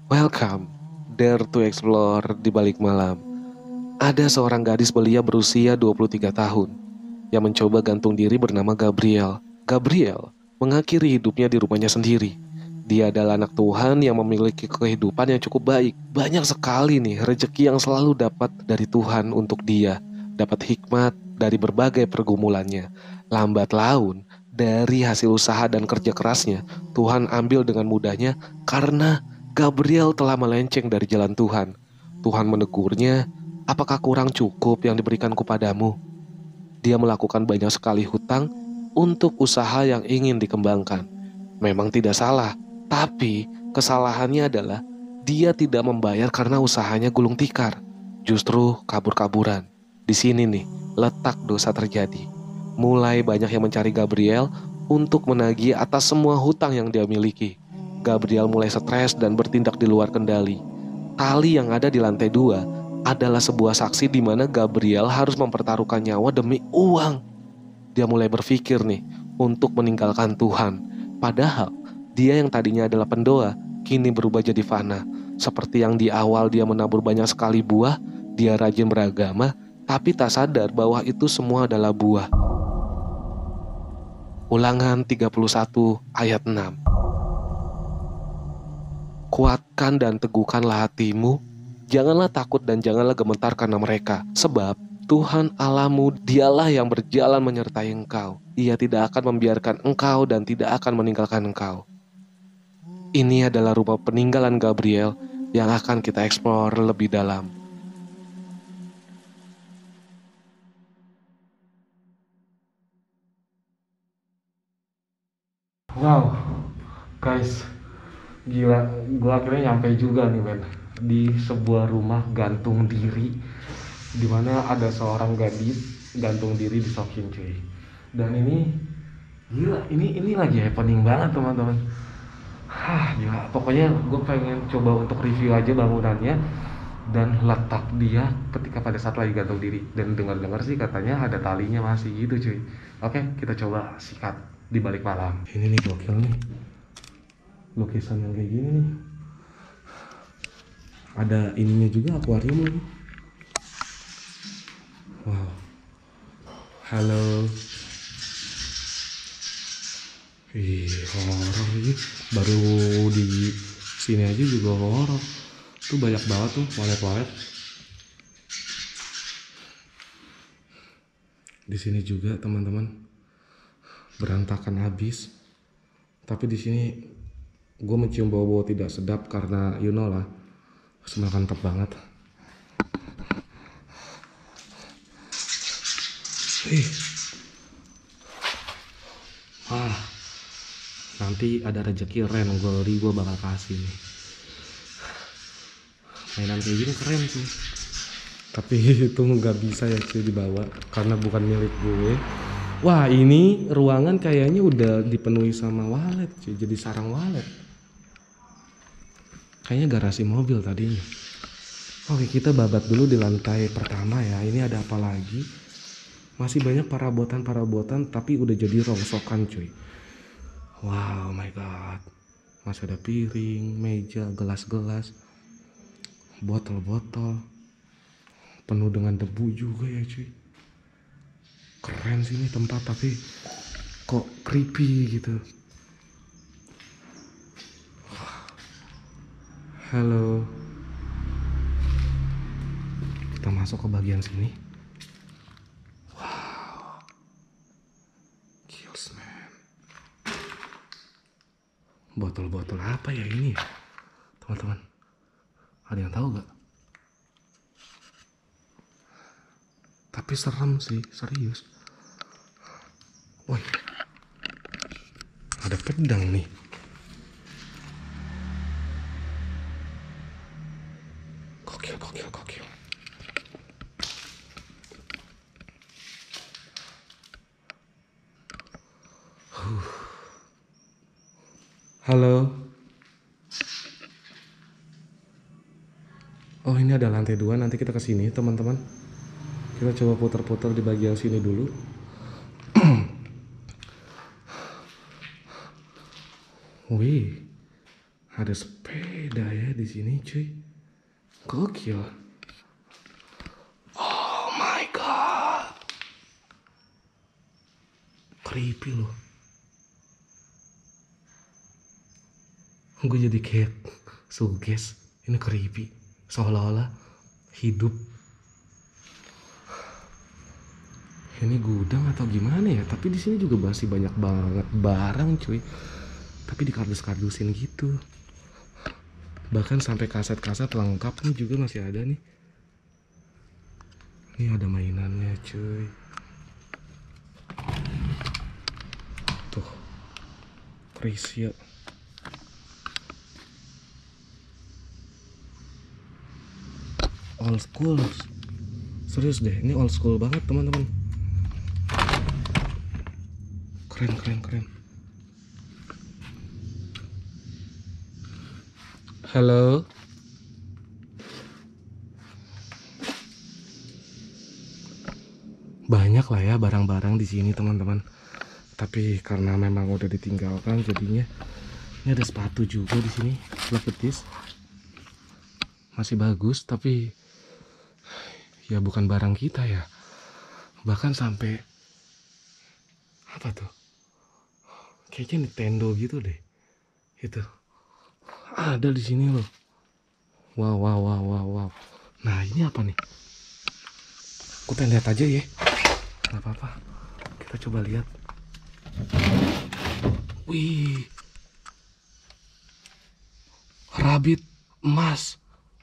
Welcome, dare to explore di balik malam. Ada seorang gadis belia berusia 23 tahun yang mencoba gantung diri bernama Gabriel. Gabriel mengakhiri hidupnya di rumahnya sendiri. Dia adalah anak Tuhan yang memiliki kehidupan yang cukup baik. Banyak sekali nih rezeki yang selalu dapat dari Tuhan untuk dia. Dapat hikmat dari berbagai pergumulannya. Lambat laun, dari hasil usaha dan kerja kerasnya, Tuhan ambil dengan mudahnya karena Gabriel telah melenceng dari jalan Tuhan. Tuhan menegurnya, apakah kurang cukup yang diberikan kepadamu? Dia melakukan banyak sekali hutang untuk usaha yang ingin dikembangkan. Memang tidak salah, tapi kesalahannya adalah dia tidak membayar karena usahanya gulung tikar. Justru kabur-kaburan. Di sini nih, letak dosa terjadi. Mulai banyak yang mencari Gabriel untuk menagih atas semua hutang yang dia miliki. Gabriel mulai stres dan bertindak di luar kendali. Tali yang ada di lantai 2 adalah sebuah saksi di mana Gabriel harus mempertaruhkan nyawa demi uang. Dia mulai berpikir nih untuk meninggalkan Tuhan. Padahal dia yang tadinya adalah pendoa kini berubah jadi fana. Seperti yang di awal dia menabur banyak sekali buah, dia rajin beragama, tapi tak sadar bahwa itu semua adalah buah. Ulangan 31 ayat 6. Kuatkan dan teguhkanlah hatimu. Janganlah takut dan janganlah gemetar karena mereka. Sebab Tuhan Allahmu dialah yang berjalan menyertai engkau. Ia tidak akan membiarkan engkau dan tidak akan meninggalkan engkau. Ini adalah rumah peninggalan Gabriel yang akan kita eksplor lebih dalam. Wow, guys, gila, gua akhirnya nyampe juga nih men di sebuah rumah gantung diri di mana ada seorang gadis gantung diri di sokin cuy. Dan ini gila, ini lagi happening banget teman-teman. Gila, pokoknya gue pengen coba untuk review aja bangunannya dan letak dia ketika pada saat lagi gantung diri. Dan dengar-dengar sih katanya ada talinya masih gitu cuy. Oke, kita coba sikat di balik malam. Ini nih gokil nih, lukisan yang kayak gini nih. Ada ininya juga, akuarium lagi. Wow. Halo. Horor ini. Baru di sini aja juga horor. Tuh banyak banget tuh walet-walet. Di sini juga teman-teman berantakan habis. Tapi di sini gue mencium bau-bau tidak sedap karena you know lah, smell mantap banget. Ih. Nanti ada rezeki Renogori gue bakal kasih nih. Mainan kayak gini keren tuh. Tapi itu nggak bisa ya cuy dibawa karena bukan milik gue. Wah, ini ruangan kayaknya udah dipenuhi sama walet cuy, jadi sarang walet. Kayaknya garasi mobil tadinya. Oke, kita babat dulu di lantai pertama ya. Ini ada apa lagi? Masih banyak parabotan tapi udah jadi rongsokan cuy. Wow, my god. Masih ada piring, meja, gelas-gelas, botol-botol. Penuh dengan debu juga ya cuy. Keren sih ini tempat tapi kok creepy gitu. Halo. Kita masuk ke bagian sini. Wow. Kills man. Botol-botol apa ya ini ya? Teman-teman, ada yang tahu gak? Tapi serem sih, serius. Woi, ada pedang nih. Gokil. Halo. Oh, ini ada lantai 2, nanti kita ke sini teman-teman. Kita coba putar-putar di bagian sini dulu. Wih, ada sepeda. ada ya di sini cuy. Gokil. Oh my god. Creepy loh. Gue jadi kayak suges. Ini creepy. Seolah-olah hidup. Ini gudang atau gimana ya? Tapi di sini juga masih banyak banget barang cuy. Tapi dikardus-kardusin gitu. Bahkan sampai kaset-kaset lengkap nih juga masih ada nih. Ini ada mainannya cuy. Tuh. Prisya. Old school. Serius deh, ini old school banget teman-teman. Keren. Halo. Banyak lah ya barang-barang di sini teman-teman. Tapi karena memang udah ditinggalkan jadinya ini ada sepatu juga di sini, flat betis. Masih bagus tapi ya bukan barang kita ya. Bahkan sampai apa tuh? Kayaknya Nintendo gitu deh. Itu. Ada di sini loh. Wow. Nah, ini apa nih? Aku pengen lihat aja ya. Gak apa-apa. Kita coba lihat. Wih. Rabbit emas.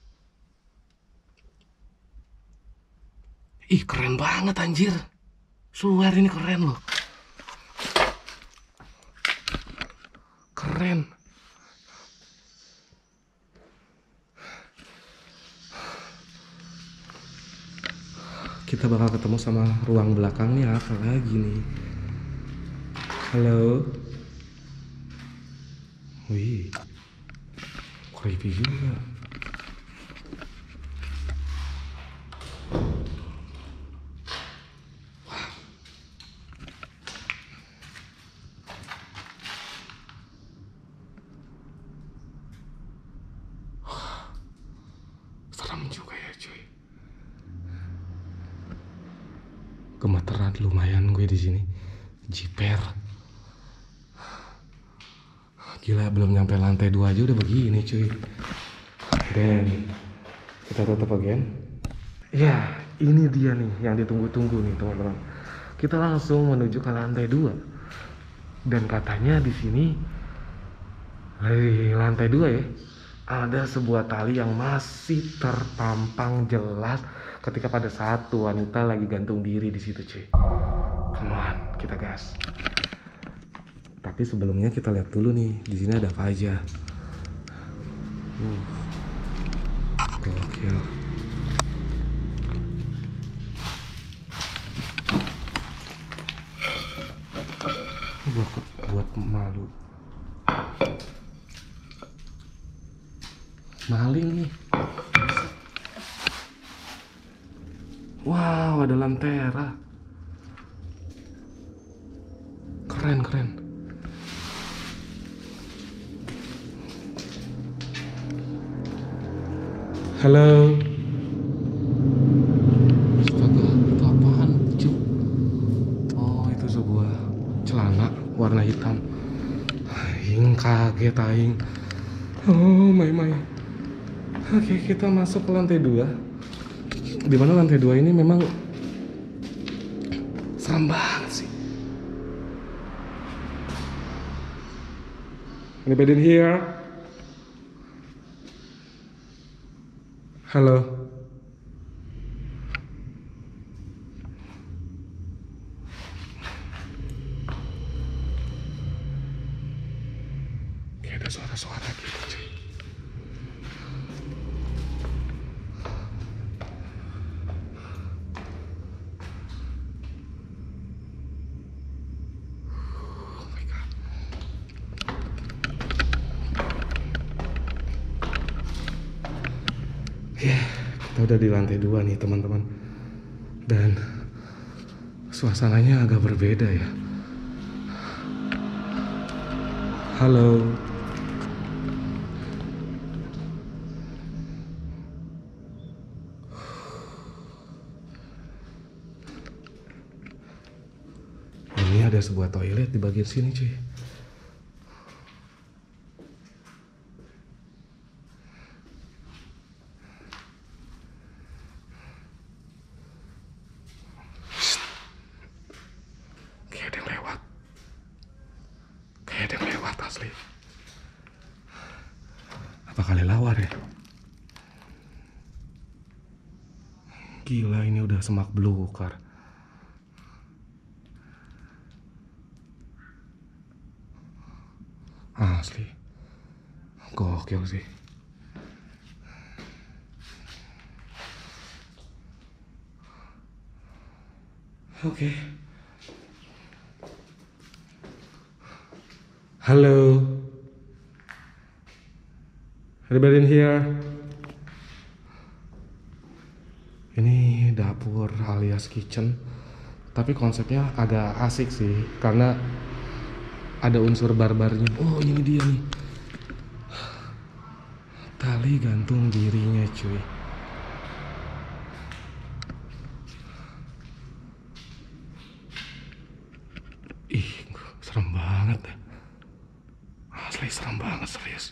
Ih, keren banget anjir. Swear ini keren loh. Keren. Kita bakal ketemu sama ruang belakangnya apa lagi nih? Halo. Wih. Creepy juga. Serem juga ya cuy. Gemeteran lumayan gue di sini. Jiper. Gila, belum nyampe lantai 2 aja udah begini cuy. Dan kita tutup again. Ya, ini dia nih yang ditunggu-tunggu nih teman-teman. Kita langsung menuju ke lantai 2. Dan katanya di sini di lantai 2 ya, ada sebuah tali yang masih terpampang jelas ketika pada saat tuh wanita lagi gantung diri di situ cuy. Come on, kita gas. Tapi sebelumnya kita lihat dulu nih, di sini ada apa aja. Gokil. Buat malu. Maling nih. Wow, ada lantera. Keren. Halo. Astaga, itu apaan, Cuk? Oh, itu sebuah celana warna hitam. Aing kaget aing. Oh, my. Oke, kita masuk ke lantai 2. Di mana lantai 2 ini memang serem banget sih. Anybody in here? Halo. Kayak ada suara-suara gitu cuy. Oh my god. Ya, kita udah di lantai 2 nih teman-teman. Dan suasananya agak berbeda ya. Halo. ada sebuah toilet di bagian sini cuy. Kayak ada yang lewat. Kayak ada yang lewat asli. Apa kali lawar ya? Gila, ini udah semak belukar. Asli. Gokil sih. Oke. Halo. Anybody in here? Ini dapur alias kitchen. Tapi konsepnya agak asik sih, karena ada unsur barbarnya. Oh, ini dia nih. Tali gantung dirinya cuy. Ih, serem banget ya. Asli serem banget, serius.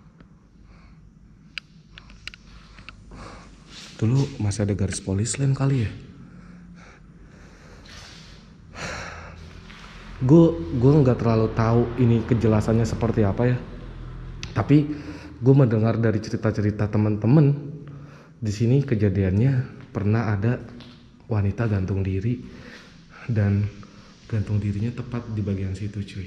Dulu masih ada garis polis lain kali ya. Gue nggak terlalu tahu ini kejelasannya seperti apa ya. Tapi gue mendengar dari cerita-cerita teman-teman di sini kejadiannya pernah ada wanita gantung diri dan gantung dirinya tepat di bagian situ cuy.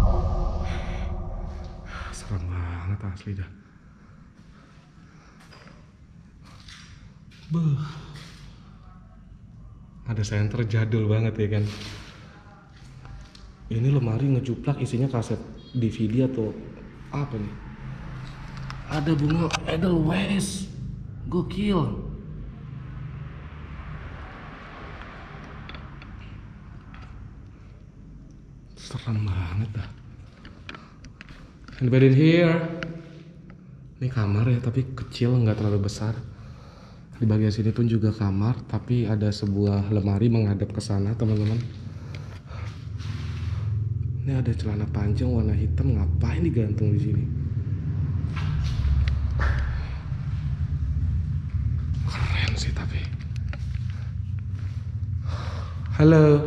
Serem banget asli dah. Beuh. Ada senter jadul banget ya kan. Ini lemari ngejuplak isinya kaset DVD atau apa nih? Ada bunga Edelweiss. Gokil. Serem banget dah. Anybody in here? Ini kamar ya, tapi kecil, nggak terlalu besar. Di bagian sini pun juga kamar, tapi ada sebuah lemari menghadap ke sana, teman-teman. Ini ada celana panjang warna hitam, ngapain digantung di sini? Keren sih tapi. Halo.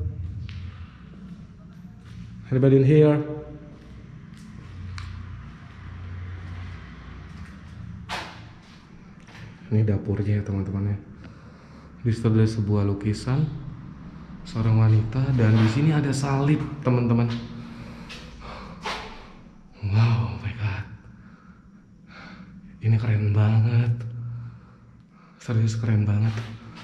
Anybody in here? Ini dapurnya ya teman-teman ya. Di situ ada sebuah lukisan seorang wanita dan di sini ada salib teman-teman. Wow, my god. Ini keren banget. Serius keren banget.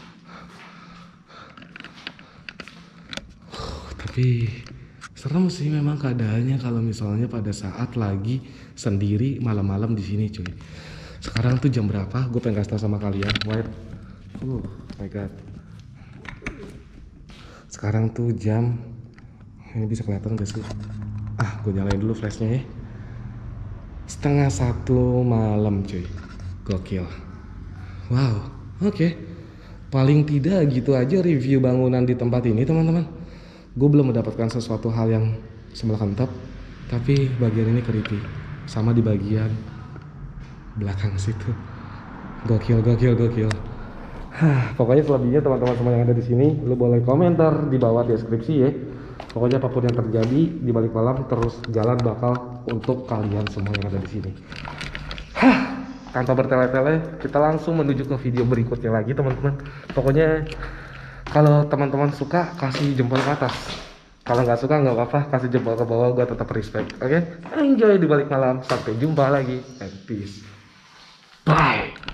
Tapi serem sih memang keadaannya kalau misalnya pada saat lagi sendiri malam-malam di sini cuy. Sekarang tuh jam berapa? Gue pengen kasih tau sama kalian. Wait. My god. Sekarang tuh jam, ini bisa kelihatan gak sih? Gue nyalain dulu flashnya ya. 1:30 malam cuy. Gokil. Wow, oke. Paling tidak gitu aja review bangunan di tempat ini teman-teman. Gue belum mendapatkan sesuatu hal yang semelekantap, tapi bagian ini creepy. Sama di bagian belakang situ. Gokil. Pokoknya selebihnya teman-teman semua yang ada di sini, lu boleh komentar di bawah deskripsi ya. Pokoknya apapun yang terjadi di balik malam, terus jalan bakal untuk kalian semua yang ada di sini. Tanpa bertele-tele, kita langsung menuju ke video berikutnya lagi teman-teman. Pokoknya kalau teman-teman suka kasih jempol ke atas. Kalau nggak suka nggak apa-apa, kasih jempol ke bawah, gue tetap respect. Oke? Enjoy di balik malam. Sampai jumpa lagi and peace. Bye.